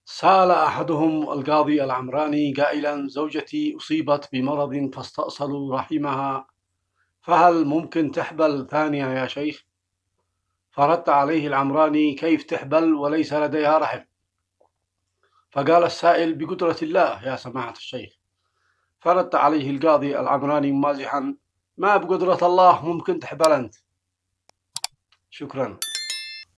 سأل أحدهم القاضي العمراني قائلا: زوجتي أصيبت بمرض فاستأصلوا رحمها، فهل ممكن تحبل ثانية يا شيخ؟ فرد عليه العمراني: كيف تحبل وليس لديها رحم؟ فقال السائل: بقدرة الله يا سماحة الشيخ. فرد عليه القاضي العمراني مازحا: ما بقدرة الله ممكن تحبل أنت. شكرا.